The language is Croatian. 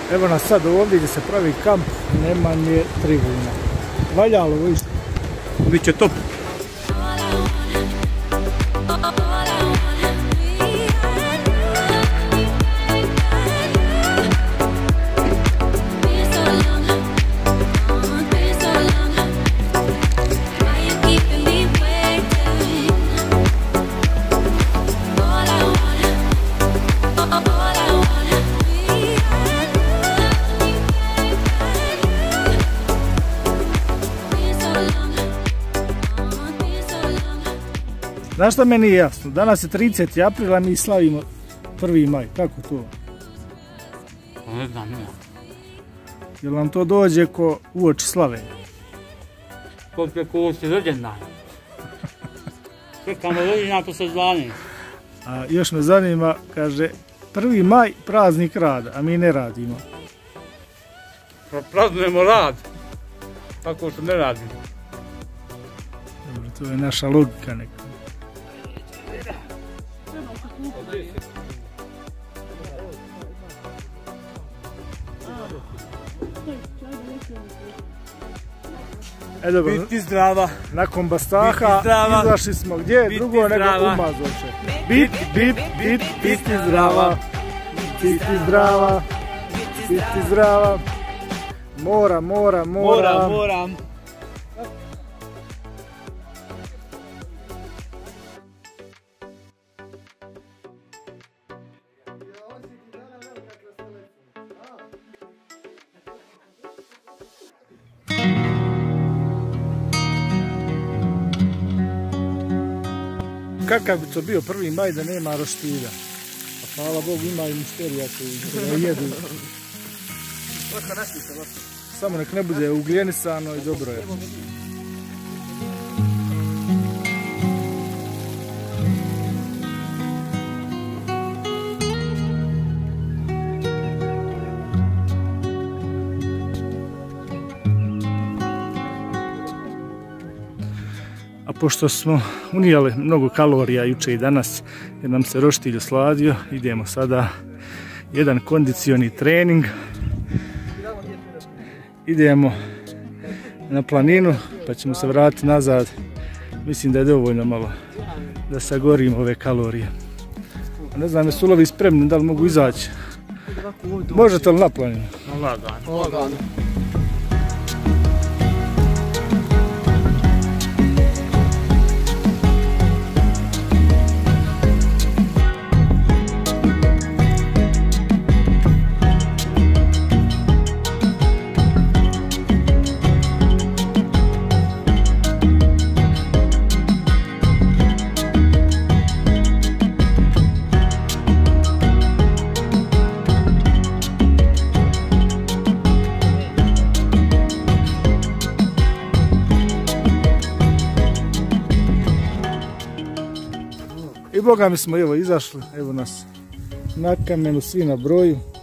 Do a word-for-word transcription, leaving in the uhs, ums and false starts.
Evo nas sad ovdje gdje se pravi kamp, nema nje tribuna. Valjalo ovo isto. Biće top. Znaš šta meni je jasno? Danas je trideseti april, a mi slavimo prvi maj. Kako to? Ne znam, ne. Jel vam to dođe ko uoči slave? Ko preko uoči rođendan. Čekamo rođendan po sezoni. A još me zanima, kaže, prvi maj praznik rada, a mi ne radimo. Pa praznujemo rad. Tako što ne radimo. Dobro, to je naša logika neka. E dobro, biti zdrava. Nakon Bastaha izašli smo gdje, biti drugo nego Umazoče. Bit, bit, bit, biti zdrava. Biti zdrava. Biti zdrava. Moram, moram, moram. Moram, moram. Kakav bi to bio prvi maj da nema roštilja? A hvala Bogu ima i misterija koji jedu. Samo nek ne bude ugljenisano i dobro je. A pošto smo unijeli mnogo kalorija juče i danas, jer nam se roštilj osladio, idemo sada jedan kondicioni trening. Idemo na planinu, pa ćemo se vratiti nazad. Mislim da je dovoljno malo da sagorimo ove kalorije. Ne znam, jesu ulovi spremni, da li mogu izaći? Možete li na planinu? Lagano. Lagano. I boga mi smo evo izašli, evo nas na kamenu, svi na broju.